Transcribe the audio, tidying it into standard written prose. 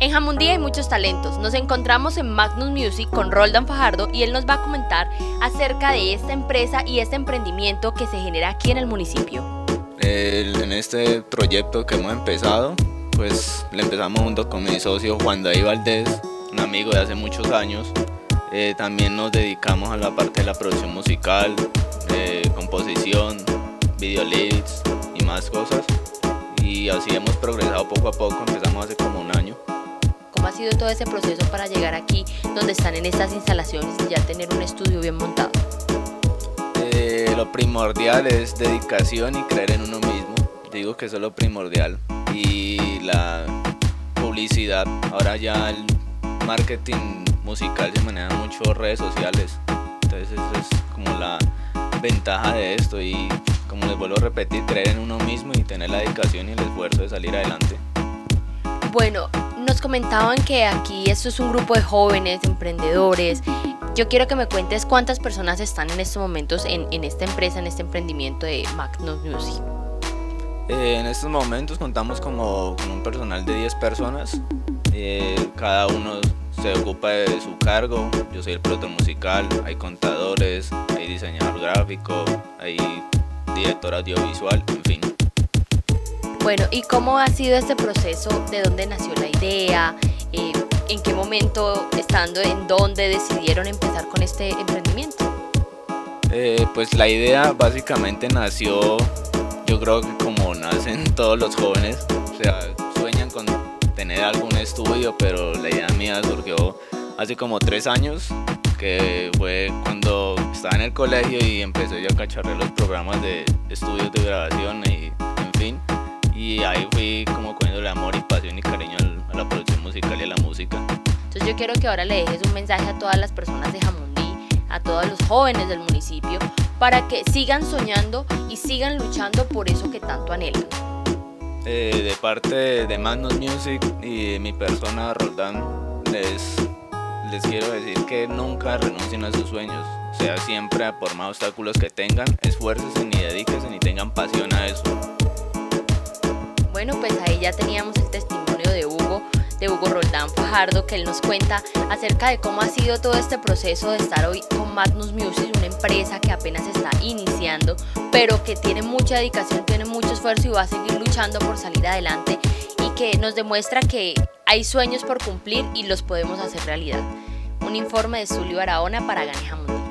En Jamundí hay muchos talentos. Nos encontramos en Magnus Music con Roldán Fajardo y él nos va a comentar acerca de esta empresa y este emprendimiento que se genera aquí en el municipio. En este proyecto que hemos empezado, pues le empezamos junto con mi socio Juan David Valdés, un amigo de hace muchos años. También nos dedicamos a la parte de la producción musical, composición, video leads y más cosas. Y así hemos progresado poco a poco, empezamos hace como un año. ¿Cómo ha sido todo ese proceso para llegar aquí, donde están en estas instalaciones y ya tener un estudio bien montado? Lo primordial es dedicación y creer en uno mismo. Digo que eso es lo primordial. Y la publicidad, ahora ya el marketing musical se maneja mucho en redes sociales. Entonces eso es como la ventaja de esto y, como les vuelvo a repetir, creer en uno mismo y tener la dedicación y el esfuerzo de salir adelante. Bueno, nos comentaban que aquí esto es un grupo de jóvenes, emprendedores. Yo quiero que me cuentes cuántas personas están en estos momentos en esta empresa, en este emprendimiento de Magnus Music. En estos momentos contamos con un personal de 10 personas. Cada uno se ocupa de su cargo. Yo soy el productor musical, hay contadores, hay diseñador gráfico, hay director audiovisual, en fin. Bueno, ¿y cómo ha sido este proceso? ¿De dónde nació la idea? ¿En qué momento, estando en dónde, decidieron empezar con este emprendimiento? Pues la idea básicamente nació, yo creo que como nacen todos los jóvenes, o sea, sueñan con tener algún estudio, pero la idea mía surgió hace como 3 años, que fue cuando estaba en el colegio y empecé yo a cacharrear los programas de estudios de grabación y en fin. Y ahí fui como cogiéndole amor y pasión y cariño a la producción musical y a la música. Entonces yo quiero que ahora le dejes un mensaje a todas las personas de Jamundí, a todos los jóvenes del municipio, para que sigan soñando y sigan luchando por eso que tanto anhelan. De parte de Magnus Music y de mi persona, Roldán, les quiero decir que nunca renuncien a sus sueños. O sea, siempre, por más obstáculos que tengan, esfuércense y dedíquense y tengan pasión a eso. Bueno, pues ahí ya teníamos el testimonio de Hugo Roldán Fajardo, que él nos cuenta acerca de cómo ha sido todo este proceso de estar hoy con Magnus Music, una empresa que apenas está iniciando, pero que tiene mucha dedicación, tiene mucho esfuerzo y va a seguir luchando por salir adelante, y que nos demuestra que hay sueños por cumplir y los podemos hacer realidad. Un informe de Zully Barahona para Gane Jamundí.